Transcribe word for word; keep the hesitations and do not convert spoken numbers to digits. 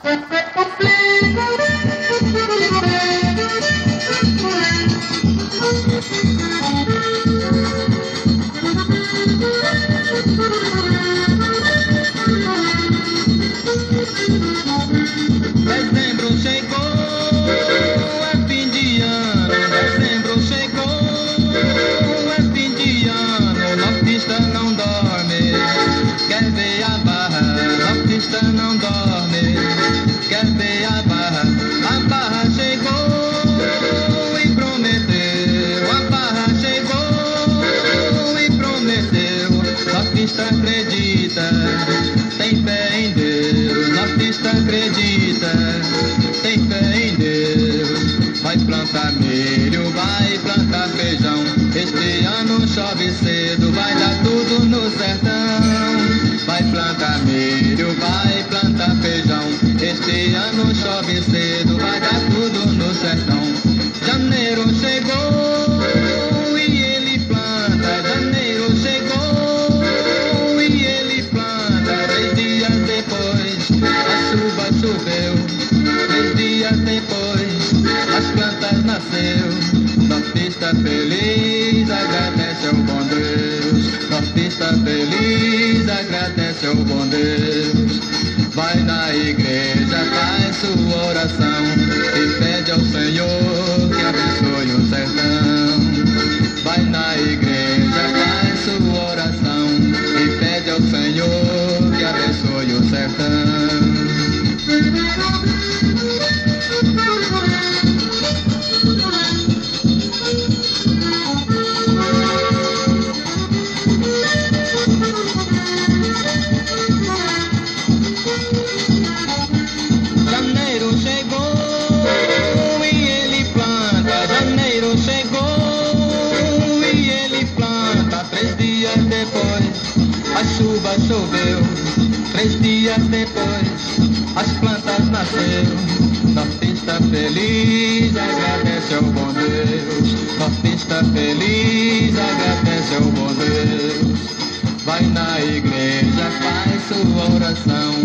Dezembro chegou, é fim de ano. Dezembro chegou, é fim de ano. Nortista não dorme, quer ver a barra. Nortista não dorme, quer ver a barra. A barra chegou e prometeu. A barra chegou e prometeu. Nortista acredita, tem fé em Deus. Nortista acredita, tem fé em Deus. Vai plantar milho, vai plantar feijão. Este ano chove cedo, vai dar tudo no sertão. Vai plantar milho, vai plantar feijão. Este ano chove cedo, vai dar tudo no sertão. Janeiro chegou e ele planta. Janeiro chegou e ele planta. Três dias depois a chuva choveu. Três dias depois as plantas nasceu. Nortista feliz agradece ao bom Deus. Nortista feliz agradece ao bom Deus. Vai na igreja, faz sua oração e pede ao Senhor que abençoe o sertão. Vai na igreja, faz sua oração e pede ao Senhor que abençoe o sertão. Janeiro chegou e ele planta. Janeiro chegou e ele planta. Três dias depois a chuva choveu. Três dias depois as plantas nasceram. Nortista feliz agradece ao bom Deus. Nortista feliz agradece ao bom Deus. Vai na igreja, faz sua oração